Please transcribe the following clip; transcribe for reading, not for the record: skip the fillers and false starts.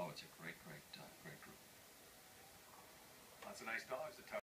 Oh, it's a great, great, great group. Lots of nice dogs.